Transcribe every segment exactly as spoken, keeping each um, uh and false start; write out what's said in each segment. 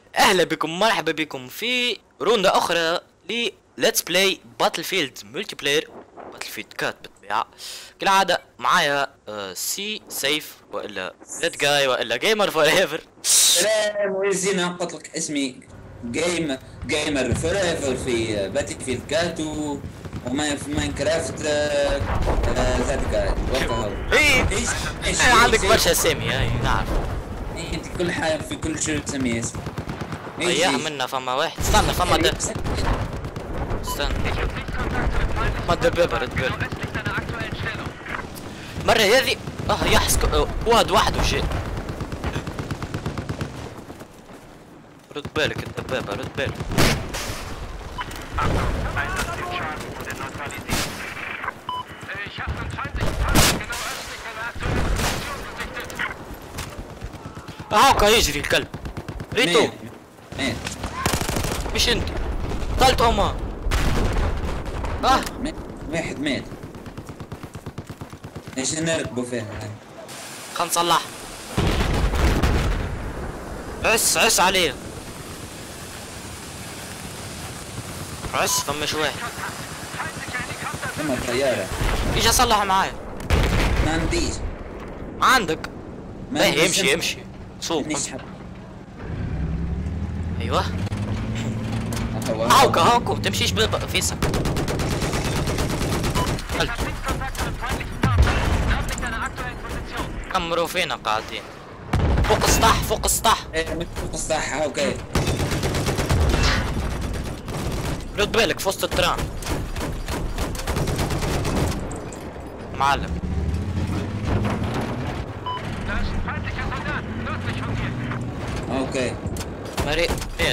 اهلا بكم، مرحبا بكم في روندة اخرى ل ليتس بلاي باتل فيلد ملتي بلاير. باتل فيلد كات بالطبيعة كالعادة معايا آه سي سيف والا ريد جاي والا جيمر فور ايفر. سلام ويزينا، قلت لك اسمي جيم جيمر فور ايفر في باتل فيلد كاتو وما في ماينكرافت ذات جاي وكهو. ايه ايش ايش عندك برشا اسامي. اي نعرف انت كل حاجه في كل شيء تسميه اسم. اياه منا. فما واحد استنى، فما دب استنى ما دبابة رد بالك مرة هذه. اه يحسك واد واحد وجاء. رد بالك الدبابة، رد بالك. هاكا يجري الكلب. ريتو مين مش انت قتلت هما. اه مين واحد مات. ايش نركبوا فيها هاي؟ خل نصلح. عس عس عليه، عس. فمش واحد ثم طيارة يجي اصلح معايا. ما عنديش. عندك ما ايه؟ عنديش. امشي امشي سوق. نسحب. ايوه هو هاكا هاكا تمشيش بفيسك. كمروا فينا قاعدين فوق السطح، فوق السطح. ايه من فوق الصح. اوكي رد بالك في وسط الترام معلم. اوكي مريء ميت.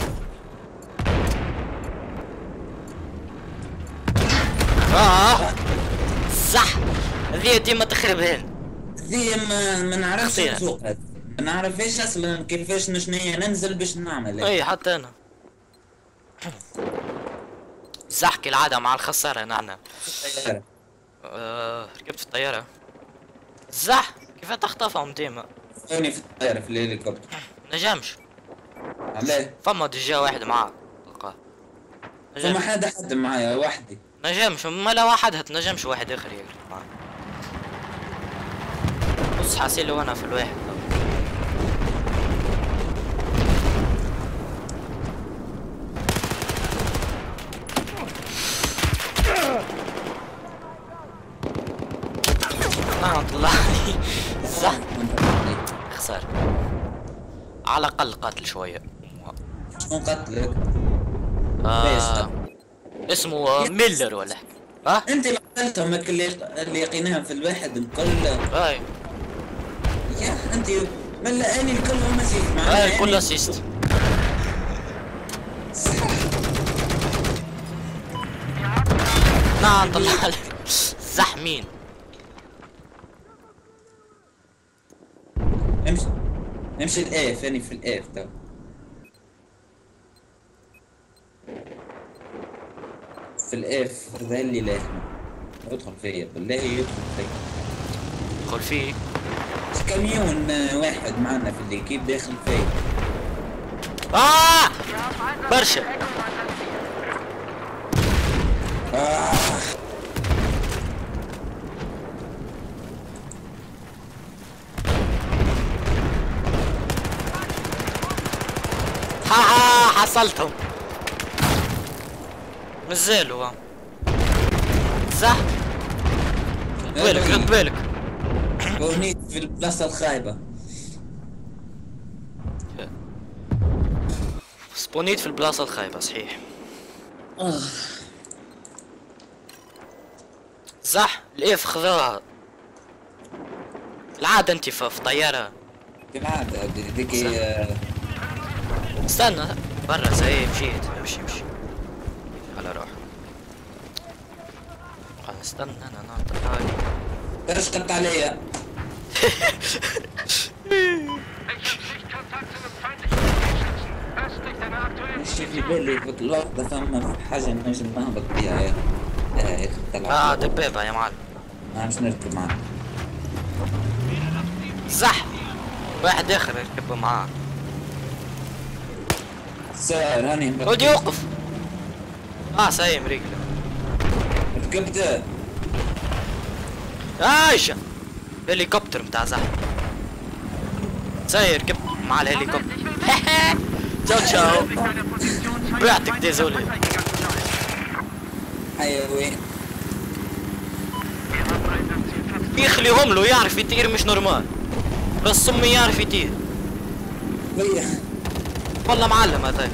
اه صح، ذي ديما تخربهن. ذي ما ما نعرفش خطيرة. نسوق هذا، ما نعرفش اصلا كيفاش نشنية ننزل باش نعمل هيك. اي حتى انا زحكي العادة مع الخسارة. نعم آه ركبت في الطيارة. زح كيف تخطفهم ديما. خذوني في الطيارة في الهليكوبتر. نجمش. عليه فما دجا واحد معاه تلقاه. فما نجمش حدا حد معايا وحدي. نجمش ما لا واحد هتنجمش واحد اخر يقرب معاه. بص حاسيلو وانا في الواحد. اه طلعني. صح خسر. على الاقل قاتل شويه. شكون قتلك؟ آه اسمه ميلر ولا حاجة. ها انت اللي قتلتهم اللي اللي لقيناهم في الواحد الكل. اي يا انت من لقاني الكل مسيح معنا. اي كل اسيست. نعم طلع لي. زح مين؟ امشي امشي الاف. اني في الاف تو. في الاف هذا اللي لازم يدخل فيا. بالله يدخل فيا. دخل فيه. كميون واحد معنا في الليكيب داخل فيا. اه برشا. آه. ها ها حصلتهم. نزلوا صح. رد بالك رد بالك. بونيت في البلاصة الخايبة. سبونيت في البلاصة الخايبة صحيح. آه. صح الاف خذوها. العادة انت في طيارة. كالعادة ديك آه، استنى برا زي مشيت. امشي امشي على روح. خلنا نستنى انا نعطي حالي. ايش قلت عليا؟ مش في بالي في اللحظة ثم حاجة نجم نهبط بيها يا يا اخي اه تلعب. دبابة يا معلم. ما عادش نركب معاه. صح واحد اخر يركب معاه. سائر هاني ولدي وقف. اه سايم رجله. ركبت عايشة هليكوبتر متاع زحمة. ساير ركبت مع الهليكوبتر. تشاو تشاو. بعتك ديزولي. حيوان يخليهم له يعرف يطير مش نورمال. بس امي يعرف يطير. بيا والله معلم هذا.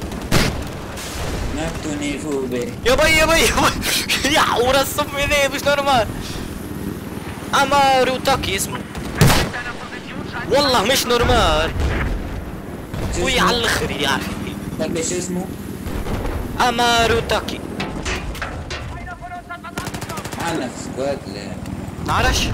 نبتوني فوق بي يا بي يا بي يا بي يا وراس امي ذي مش نورمال. امارو تاكي اسمه. والله مش نورمال. وي على الاخر يعرف يطير. طيب ايش اسمه؟ امارو تاكي. معنا في سكواد لا معرفش.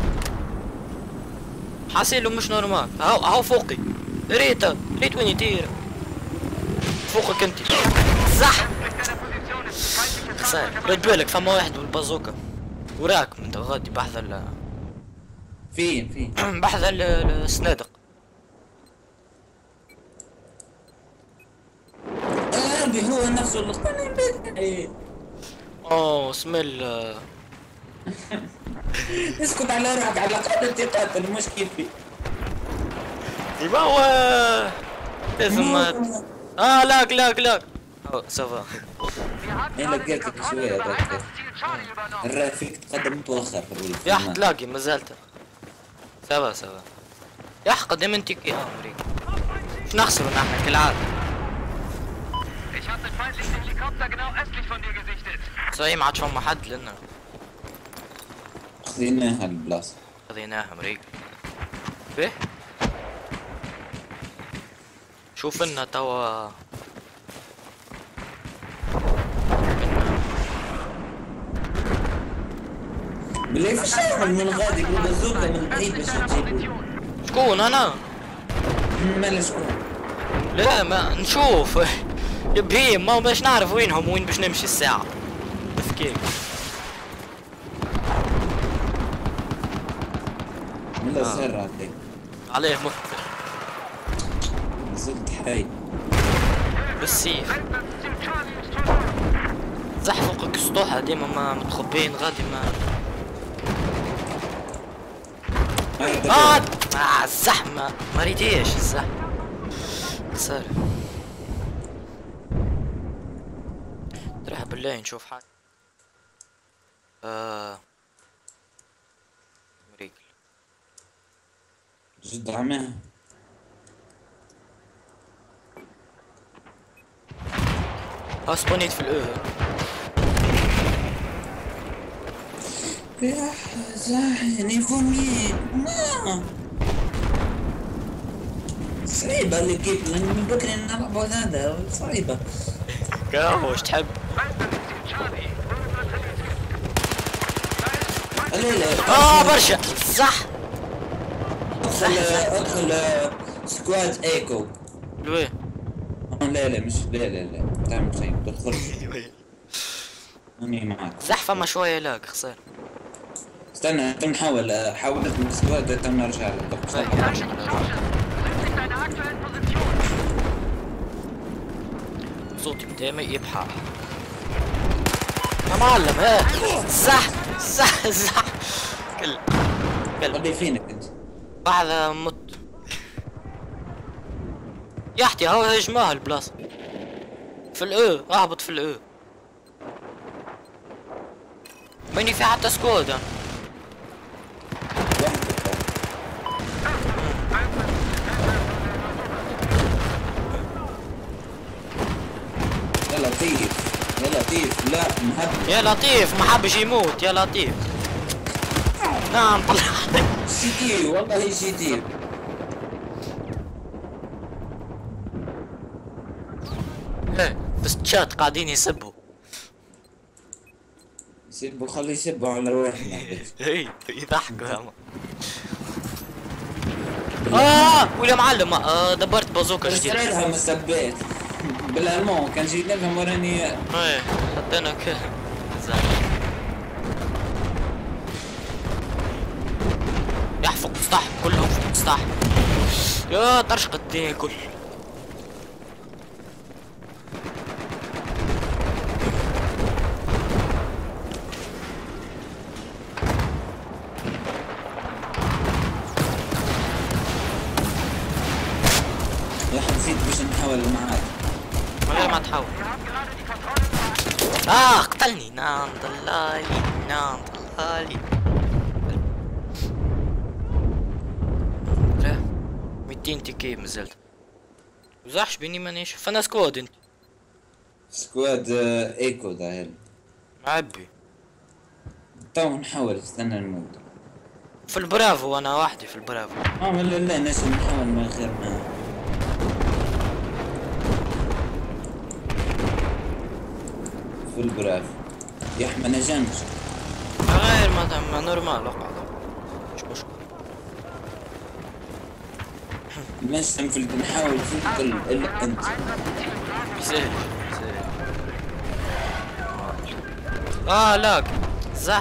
حاسيله مش نورمال. هاو هاو فوقي. ريتا ريت وين يطير. فوقك انت. صح. خسارة. رد بالك فما واحد بالبازوكا. وراك انت غادي بحث ال فين فين بحث ال- الصنادق. قلبي هو نفسه اللي اختار. اوه اسم ال اسكت على روحك على الاقل انت قاتل مش كيفي. يبا هو لازم ما- اه لاك لاك لاك. أوه، سافا. ايه لقيتك شوية ذاك الرافيك تقدم متوخر في الولد. يا حد تلاقي ما زالت. سافا سافا. يا حق قدام انت يا امريكا. مش نخسروا نحن كالعادة. Ich habe den feindlichen Helikopter genau östlich von dir gesichtet. صحيح ما عادش فما حد لنا. خذيناها البلاصة. خذيناها امريكا. به شوف لنا توا. بالله فيش تعمل من غادي بالبازوكا من بعيد باش تجيبو. شكون انا؟ مالا شكون؟ لا ما نشوف. يبهيم ما باش نعرف وينهم وين باش نمشي الساعة. تفكير. مالا سر عليك. عليه مت زلت حي. بالسيف. زحفقك سطوحة ديما ما متخبين غادي ما. آه آه، الزحمة ما ريديش الزحمة. خسارة. ترى بالله نشوف حاجة. آه أمريكا. جد عماه. اه سبونيت في الأو. يا زاحني فمي ما صعيبة اللي كيف من بكري نلعب هذا صعيبة. كاهو ايش تحب؟ لا لا اه برشا صح. ادخل ادخل سكواد ايكو. لوين؟ لا لا مش لا لا لا تعمل شيء تدخل اني معك. زحفة ما شوية لاك خسارة. استنى تم نحاول حاولت من السكواد تم نرجع صوتي قدامي يبحر. يا معلم ها صح صح صح. كل كل ودي فينك انت. بعد مت. يحتي هو هجماه البلاصة. في الاو اهبط في الاو. ماني في حتى سكواد انا. يا لطيف يا لطيف لا مهبل. يا لطيف ما حبش يموت يا لطيف. نعم طلع. شتير والله شتير. ايه بس تشات قاعدين يسبوا. يسبوا خلي يسبوا على روحنا. اي يضحكوا يا اه ولا معلم آه دبرت بازوكا جديدة. اشتري لها مسبات بالالمون كان جيت لها وراني. ايه حطينا ك يحفظ سطح كلهم في سطح. يا طرشقة الدنيا كل. نحاول معاك. من غير ما تحاول. اه قتلني. نعم ضلالي نعم ضلالي. لا ميتين تيكي مازلت. مزحش بيني مانيش فانا سكواد انت. سكواد آه، ايكو ظاهر. معبي. تو نحاول استنى نموت. في البرافو انا وحدي في البرافو. اه لا لا ناس نحاول من غير ما في البرافو. يا احمد انا جنبك. غير ما ما نورمال اقعد مش مشكلة. مش نفلت نحاول في الكل الا انت. سهل سهل. اه لاك زح.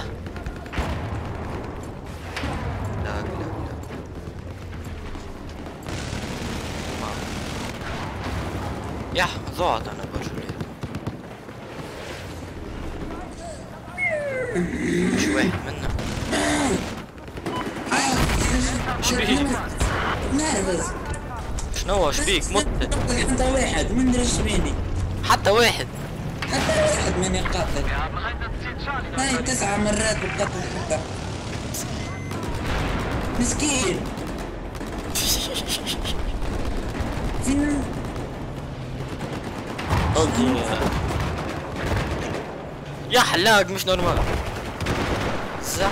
لاك لاك لاك. يح ضعت انا برشلونة. مش واحد منا. شبيك نرفز. شنو شبيك مت. حتى واحد ما ندري ايش بيني. حتى واحد. حتى واحد ماني قاتل. هاي تسعة مرات بالقتل حتى. مسكين. فين؟ يا حلاق مش نورمال. زح.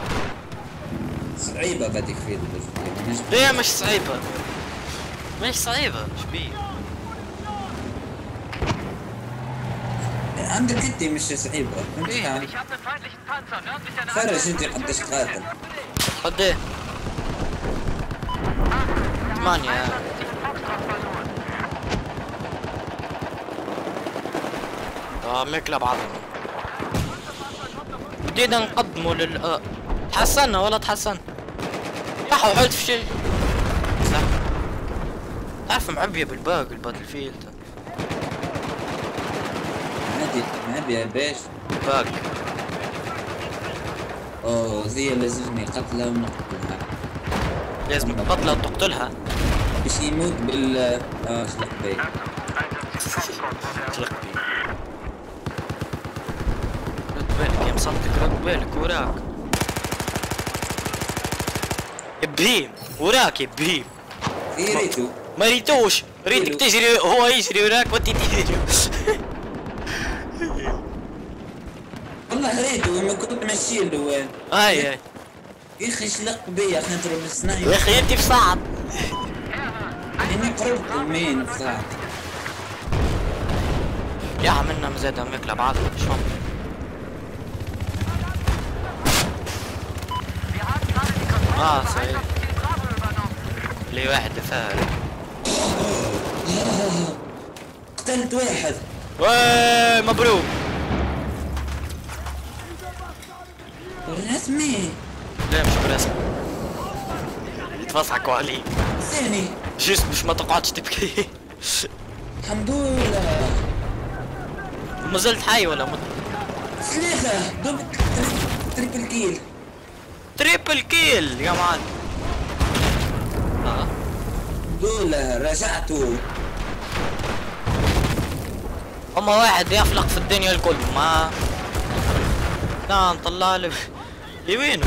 صعيبة بدك في ليه مش صعيبة؟ مش صعيبة شبيه؟ عندك انت مش صعيبة. انت فاهم؟ فرج انت قديش قاتل. قد ايه؟ ثمانية. اه ماكلة بعضهم. بدينا نقدموا لل آه. تحسنا ولا تحسنا؟ يا حاولت في شيء. صح. تعرف معبية بالباق الباتل فيلد. عادي عادي يا باش. باق. اوه زي لازمني قتلها ونقتلها. لازم تقتلها وتقتلها. باش يموت بال اه شلق بي. شلق بي. رد بالك يا مصدق رد بالك وراك. بهيم وراك يا بهيم. يا ريتو. ما ريتوش ريتك تجري هو يجري وراك وانت تجري. والله ريتو ما كنت ماشي له وين. هاي هاي يا اخي شلق بي يا اخي نضرب السنايبر. يا اخي انت في صعب. اني قربت المين في صعب. يا عملنا مزادة ماكلة بعض شلون؟ اه صحيح. لي واحد فاهم. قتلت واحد. واي مبروك. رسمي. لا مش برسمي. يتفصحكوا عليك. ثاني. جست باش ما تقعدش تبكي. الحمد لله. ما زلت حي ولا مت؟ ثلاثة دوبل تريبل كيل. تريبل كيل يا معلم. اه دولة رجعتوا. اما واحد يفلق في الدنيا الكل ما لا نطلع له لوينه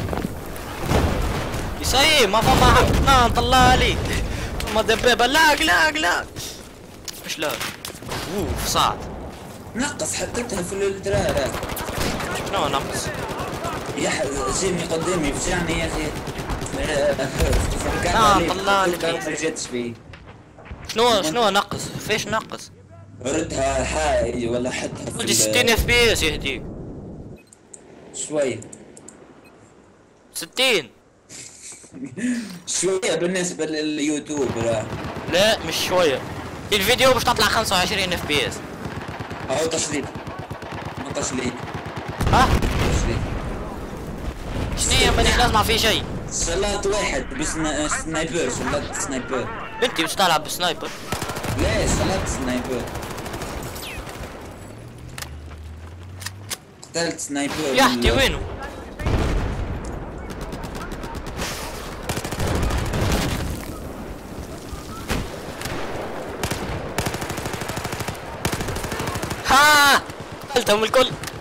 يساي ما فما حق. لا نطلع لي ما دبابة. لاق لاق لاق مش لاق. اوف صعد. نقص حطيتها في الدرارة. شنو نقص؟ يا جيني قدامي فجعني يا اخي. نعم طلع لي ما جاتش فيه. شنو شنو نقص؟ فيش نقص؟ ردها حاي ولا حطها في ولدي ستين اف بي اس يهديك. شوي ستين شوية بالنسبة لليوتيوب. لا لا مش شوية. الفيديو باش تطلع خمسة وعشرين اف بي اس. اهو تشليط. ما تشليط. ها؟ تشليط. شنيا مانيش نسمع في شيء. شلات واحد بسنايبر. شلات سنايبر. انتي باش تلعب بسنايبر؟ لا شلات سنايبر. قتلت سنايبر. يا حتي وينو؟ اه قتلتهم الكل.